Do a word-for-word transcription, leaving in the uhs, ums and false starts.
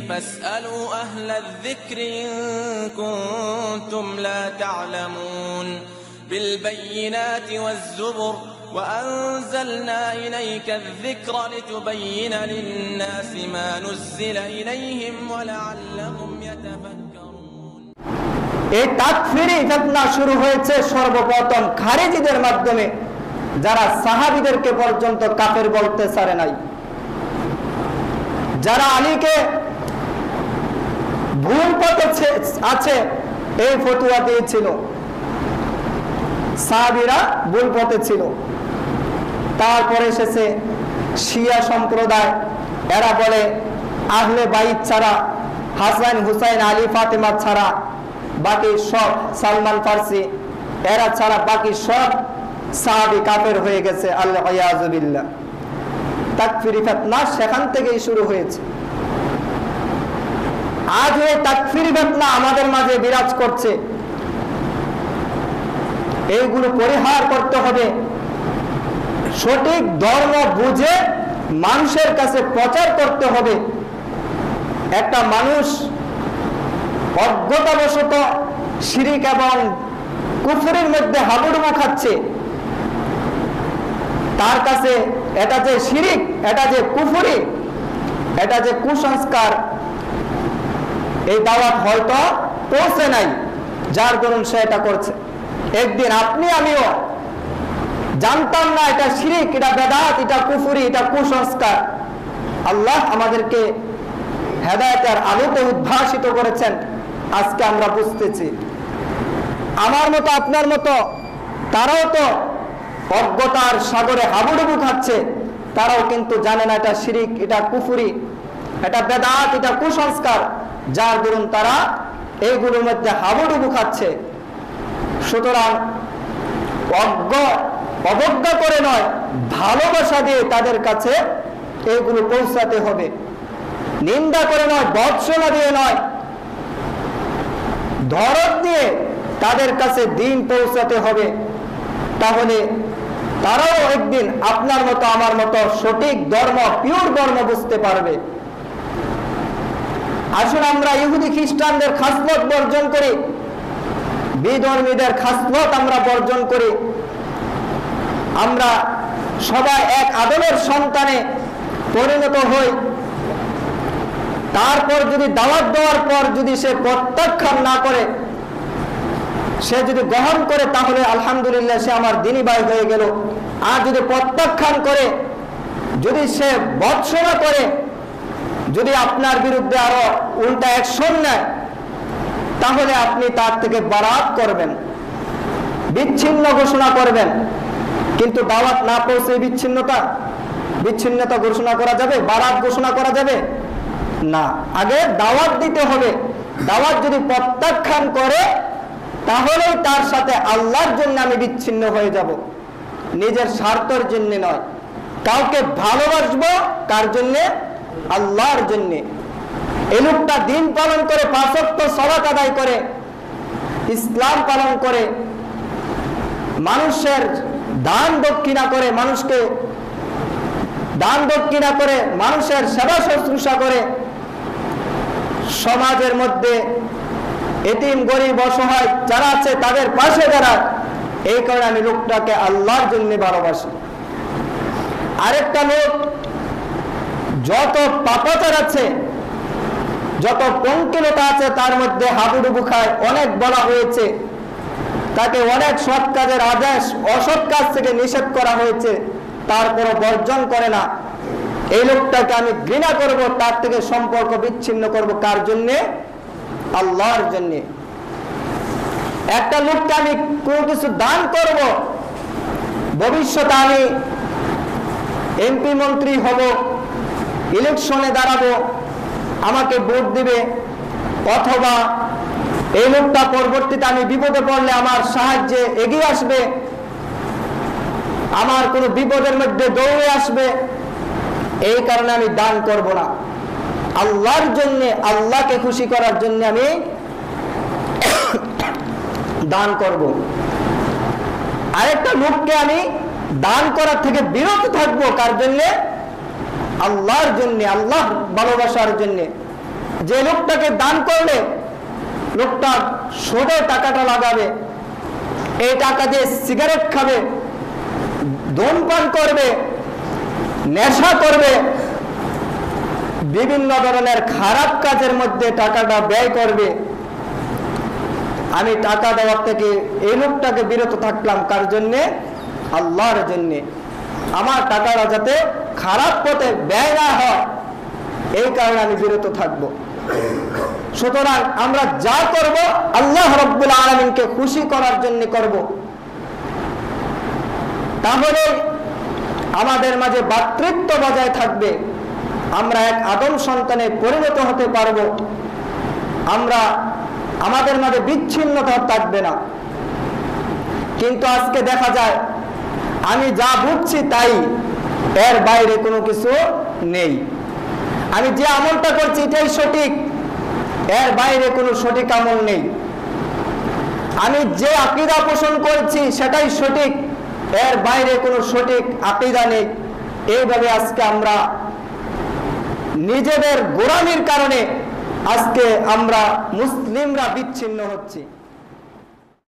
فاسألوا أهل الذكر إن كنتم لا تعلمون بالبينات والزبر وأنزلنا إليك الذكر لتبين للناس ما نزل إليهم ولعلهم يتفكرون. এই তাকফিরি ফিতনা শুরু হয়েছে সর্বপ্রথম খারিজিদের মাধ্যমে, যারা সাহাবীদেরকে পর্যন্ত কাফের বলতে ছাড়ে নাই, যারা আলীকে ভুল পথে আছে এই ফতোয়া দিয়েছিল, সাহাবীরা ভুল পথে ছিল। তারপরে এসেছে শিয়া সম্প্রদায়, এরা বলে আহলে বাইত ছাড়া, হাসান হুসাইন আলী ফাতেমা ছাড়া বাকি সব, সালমান ফারসি এরা ছাড়া বাকি সব সাহাবী কাফের হয়ে গেছে, আল্লাহ ইয়াযু বিল্লাহ। তাকফিরি ফিতনা সেখান থেকেই শুরু হয়েছে। আজ এই তাকফিরি ফিতনা আমাদের মাঝে বিরাজ করছে, এইগুলো পরিহার করতে হবে। সঠিক ধর্ম বুঝে মানুষের কাছে প্রচার করতে হবে। একটা মানুষ অজ্ঞতাবশত শিরিক এবং কুফরির মধ্যে হাবুডুবু খাচ্ছে, তার কাছে এটা যে শিরিক, এটা যে কুফরি, এটা যে কুসংস্কার, এই দাওয়াত হয়তো পৌঁছে নাই, যার দরুন সে এটা করছে। একদিন আপনি আমিও জানতাম না এটা শিরিক, এটা বেদাত, এটা কুফরি, এটা কুসংস্কার। আল্লাহ আমাদেরকে হেদায়েতের আলোতে উদ্ভাসিত করেছেন, আজকে আমরা বুঝতেছি। আমার মতো আপনার মতো তারাও তো অজ্ঞতার সাগরে হাবুডুবু খাচ্ছে, তারাও কিন্তু জানে না এটা শিরিক, এটা কুফরি, এটা বেদাত, এটা কুসংস্কার, যার দরুন তারা এইগুলোর মধ্যে হাবুডুবু খাচ্ছে। সুতরাং অজ্ঞ অবজ্ঞা করে নয়, ভালোবাসা দিয়ে তাদের কাছে এইগুলো পৌঁছাতে হবে। নিন্দা করে নয়, ভর্ৎসনা দিয়ে নয়, দরদ দিয়ে তাদের কাছে দিন পৌঁছাতে হবে। তাহলে তারাও একদিন আপনার মতো আমার মতো সঠিক ধর্ম, পিওর ধর্ম বুঝতে পারবে। আসুন আমরা ইহুদি খ্রিস্টানদের খাসলত বর্জন করি, বিধর্মীদের খাসলত আমরা বর্জন করি। আমরা সবাই এক আদমের সন্তানে পরিণত হই। তারপর যদি দাওয়াত দেওয়ার পর যদি সে প্রত্যাখ্যান না করে, সে যদি গ্রহণ করে, তাহলে আলহামদুলিল্লাহ সে আমার দ্বীনী ভাই হয়ে গেল। আর যদি প্রত্যাখ্যান করে, যদি সে ভর্ৎসনা করে, যদি আপনার বিরুদ্ধে আরো উল্টা অ্যাকশন নেয়, তাহলে আপনি তার থেকে বারাত করবেন, বিচ্ছিন্ন ঘোষণা করবেন। কিন্তু দাওয়াত না পৌঁছে বিচ্ছিন্নতা বিচ্ছিন্নতা ঘোষণা করা যাবে? বারাত ঘোষণা করা যাবে না। আগে দাওয়াত দিতে হবে। দাওয়াত যদি প্রত্যাখ্যান করে, তাহলেই তার সাথে আল্লাহর জন্য আমি বিচ্ছিন্ন হয়ে যাব, নিজের স্বার্থের জন্য নয়। কাউকে ভালোবাসবো কার জন্য? আল্লাহর জন্য। এই লোকটা দিন পালন করে, পাঁচ ওয়াক্ত সালাত আদায় করে, ইসলাম পালন করে, মানুষের দান দক্ষিণা করে, মানুষকে দান দক্ষিণা করে, মানুষের সেবা শুশ্রূষা করে, সমাজের মধ্যে এতিম গরিব অসহায় যারা আছে তাদের পাশে দাঁড়ায়। এই কারণে আমি লোকটাকে আল্লাহর জন্য ভালোবাসি। আরেকটা লোক যত পাপাচার আছে, যত পঙ্কিলতা আছে, তার মধ্যে হাবুডুবু খায়। অনেক বলা হয়েছে, তাকে অনেক সৎ কাজের আদেশ, অসৎ কাজ থেকে নিষেধ করা হয়েছে, তারপরও বর্জন করে না। এই লোকটাকে আমি ঘৃণা করব, তার থেকে সম্পর্ক বিচ্ছিন্ন করব। কার জন্যে? আল্লাহর জন্য। একটা লোককে আমি কোনো কিছু দান করব, ভবিষ্যতে আমি এমপি মন্ত্রী হব, ইলেকশনে দাঁড়াবো, আমাকে ভোট দিবে, অথবা এই লোকটা পরবর্তীতে আমি বিপদে পড়লে আমার সাহায্যে এগিয়ে আসবে, আমার কোনো বিপদের মধ্যে দৌড়ে আসবে, এই কারণে আমি দান করব না। আল্লাহর জন্য, আল্লাহকে খুশি করার জন্য আমি দান করব। আরেকটা লোককে আমি দান করার থেকে বিরত থাকবো। কার জন্য? আল্লাহর জন্য, আল্লাহ ভালোবাসার জন্য। যে লোকটাকে দান করলে লোকটা সোজা টাকাটা লাগাবে, এই টাকা দিয়ে সিগারেট খাবে, ধূমপান করবে, নেশা করবে, বিভিন্ন ধরনের খারাপ কাজের মধ্যে টাকাটা ব্যয় করবে। আমি টাকা দেওয়ার থেকে এই লোকটাকে বিরত থাকলাম, কার জন্যে? আল্লাহর জন্যে। আমার টাকাটা যাতে খারাপ পথে ব্যয় না হয়, এই কারণে আমি বিরত থাকব। সুতরাং আমরা যা করব আল্লাহ রাব্বুল আলামিনকে খুশি করার জন্য করব, তাহলে আমাদের মাঝে ভ্রাতৃত্ব বজায় থাকবে, আমরা এক আদম সন্তানে পরিণত হতে পারব, আমরা আমাদের মাঝে বিচ্ছিন্নতা থাকবে না। কিন্তু আজকে দেখা যায় আমি যা বুঝছি তাই, এর বাইরে কোনো কিছু নেই। আমি যে আমলটা করছি এটাই সঠিক, এর বাইরে কোনো সঠিক আমল নেই। আমি যে আকীদা পোষণ করছি সেটাই সঠিক, এর বাইরে কোনো সঠিক আকীদা নেই। এইভাবে আজকে আমরা নিজেদের গোলামির কারণে আজকে আমরা মুসলিমরা বিচ্ছিন্ন হচ্ছি।